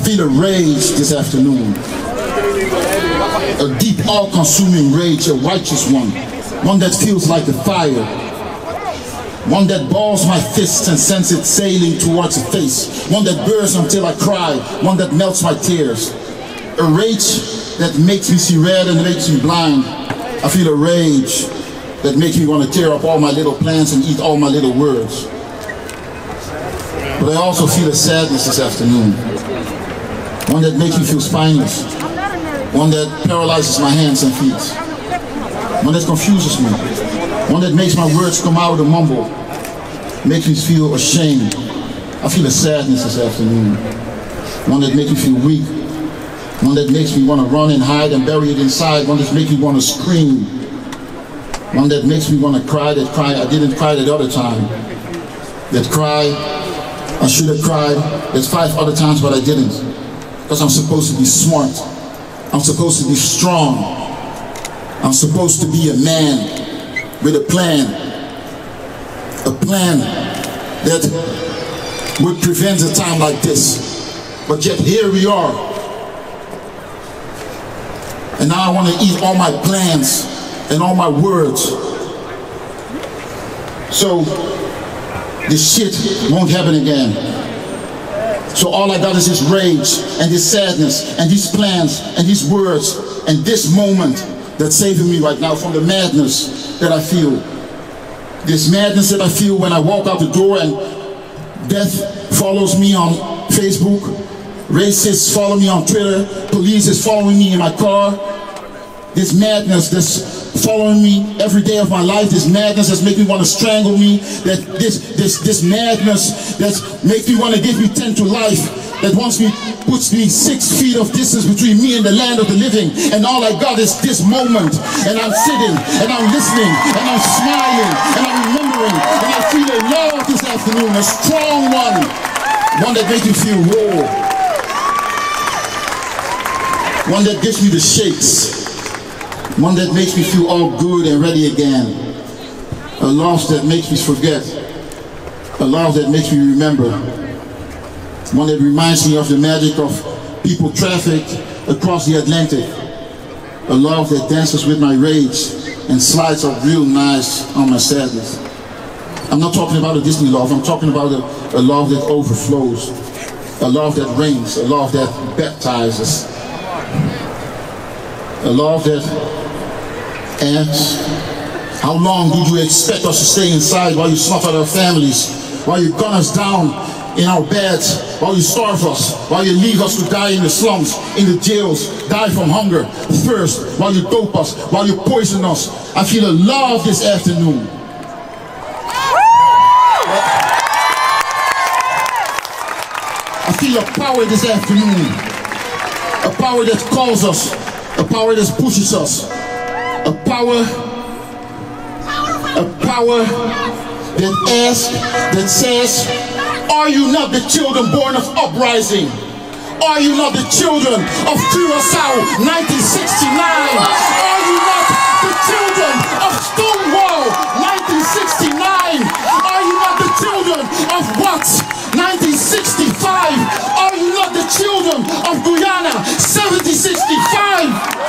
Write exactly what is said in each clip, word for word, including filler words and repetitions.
feel a rage this afternoon. A deep, all-consuming rage, a righteous one. One that feels like a fire. One that balls my fists and sends it sailing towards the face. One that burns until I cry. One that melts my tears. A rage that makes me see red and makes me blind. I feel a rage that makes me want to tear up all my little plans and eat all my little words. But I also feel a sadness this afternoon. One that makes me feel spineless. One that paralyzes my hands and feet. One that confuses me. One that makes my words come out a mumble. Makes me feel ashamed. I feel a sadness this afternoon. One that makes me feel weak. One that makes me want to run and hide and bury it inside. One that makes me want to scream. One that makes me want to cry that cry I didn't cry that other time. That cry I should have cried. That's five other times, but I didn't. Because I'm supposed to be smart. I'm supposed to be strong. I'm supposed to be a man with a plan. A plan that would prevent a time like this. But yet here we are. And now I want to eat all my plans and all my words. So this shit won't happen again. So all I got is this rage and this sadness and these plans and these words and this moment that's saving me right now from the madness that I feel. This madness that I feel when I walk out the door and death follows me on Facebook, racists follow me on Twitter, police is following me in my car. This madness that's following me every day of my life, this madness that's making me want to strangle me, that this this this madness that makes me want to give me ten to life, that wants me, puts me six feet of distance between me and the land of the living, and all I got is this moment, and I'm sitting, and I'm listening, and I'm smiling, and I'm remembering, and I feel a love this afternoon, a strong one, one that makes me feel raw, one that gives me the shakes, one that makes me feel all good and ready again. A love that makes me forget. A love that makes me remember. One that reminds me of the magic of people trafficked across the Atlantic. A love that dances with my rage and slides up real nice on my sadness. I'm not talking about a Disney love, I'm talking about a, a love that overflows. A love that rains, a love that baptizes. A love that asks, how long did you expect us to stay inside while you snuff out our families, while you gun us down in our beds, while you starve us, while you leave us to die in the slums, in the jails, die from hunger, thirst, while you dope us, while you poison us. I feel a love this afternoon. I feel a power this afternoon. A power that calls us, a power that pushes us, a power, a power that asks, that says, are you not the children born of uprising? Are you not the children of Curaçao nineteen sixty-nine? Are you not the children of Stonewall nineteen sixty-nine? Are you not the children of Watts nineteen sixty-five? Are you not the children of Guyana seventeen sixty-five?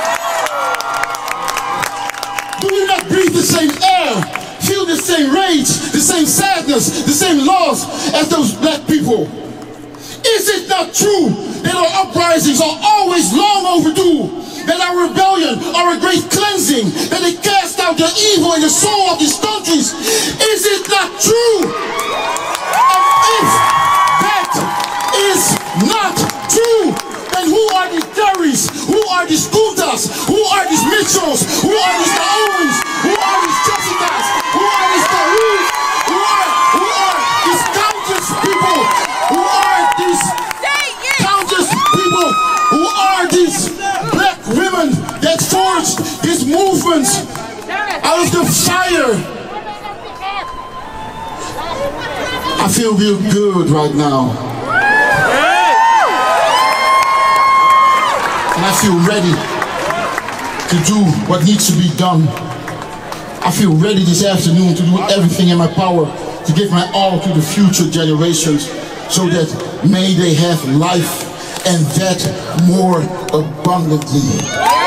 Do you not breathe the same air, feel the same rage, the same sadness, the same loss as those black people? Is it not true that our uprisings are always long overdue, that our rebellion are a great cleansing, that they cast out the evil in the soul of these countries? Is it not true? And if that is not true, then who are these Jerrys? Who are these Kuntas? Who are these Mitchells? Who are these Naomis? Who are these Jessicas? Who are these Tahoos? Who are, who are these countless people? Who are these countless people? Who are these black women that forged this movement out of the fire? I feel real good right now. And I feel ready to do what needs to be done. I feel ready this afternoon to do everything in my power to give my all to the future generations, so that may they have life and that more abundantly.